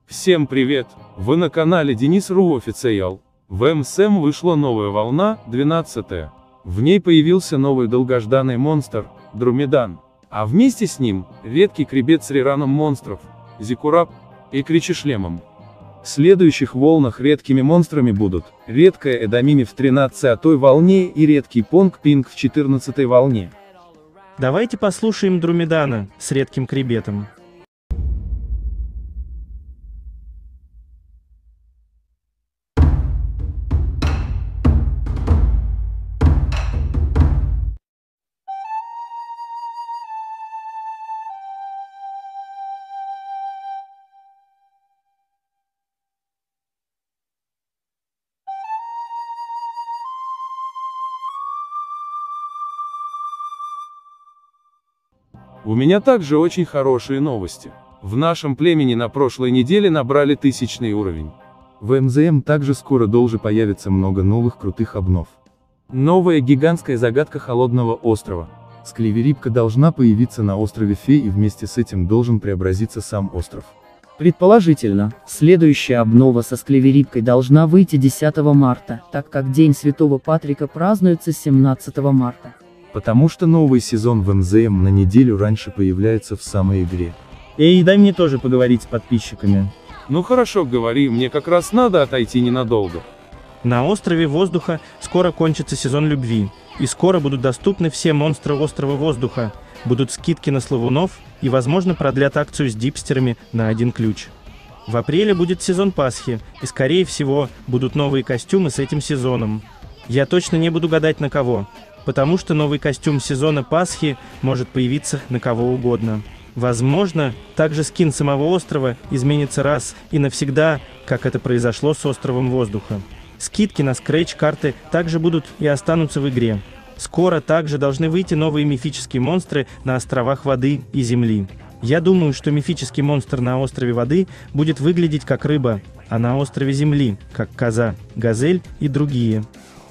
Всем привет! Вы на канале Денис.ру Official. В МСМ вышла новая волна, 12-я. В ней появился новый долгожданный монстр, Друмедан. А вместе с ним, редкий кребет с рераном монстров, Зиккурат, и Кричешлемом. В следующих волнах редкими монстрами будут, редкая Эдамими в 13-й волне и редкий Понг-Пинг в 14-й волне. Давайте послушаем Друмедана с редким кребетом. У меня также очень хорошие новости. В нашем племени на прошлой неделе набрали 1000-й уровень. В МЗМ также скоро должен появиться много новых крутых обнов. Новая гигантская загадка Холодного острова. Склеверипка должна появиться на острове Фей, и вместе с этим должен преобразиться сам остров. Предположительно, следующая обнова со Склеверипкой должна выйти 10 марта, так как День Святого Патрика празднуется 17 марта. Потому что новый сезон в МЗМ на неделю раньше появляется в самой игре. Эй, дай мне тоже поговорить с подписчиками. Ну хорошо, говори, мне как раз надо отойти ненадолго. На острове Воздуха скоро кончится сезон любви, и скоро будут доступны все монстры острова Воздуха, будут скидки на славунов, и возможно продлят акцию с дипстерами на 1 ключ. В апреле будет сезон Пасхи, и скорее всего будут новые костюмы с этим сезоном. Я точно не буду гадать на кого, потому что новый костюм сезона Пасхи может появиться на кого угодно. Возможно, также скин самого острова изменится раз и навсегда, как это произошло с островом Воздуха. Скидки на скретч-карты также будут и останутся в игре. Скоро также должны выйти новые мифические монстры на островах Воды и Земли. Я думаю, что мифический монстр на острове Воды будет выглядеть как рыба, а на острове Земли как коза, газель и другие.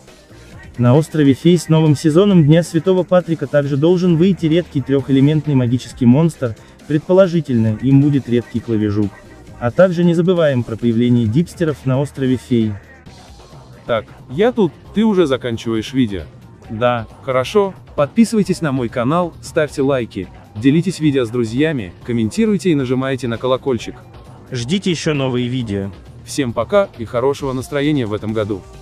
На острове Фей с новым сезоном Дня Святого Патрика также должен выйти редкий трехэлементный магический монстр, предположительно, им будет редкий клавежук. А также не забываем про появление дипстеров на острове Фей. Так, я тут, ты уже заканчиваешь видео. Да, хорошо, подписывайтесь на мой канал, ставьте лайки, делитесь видео с друзьями, комментируйте и нажимайте на колокольчик. Ждите еще новые видео. Всем пока и хорошего настроения в этом году.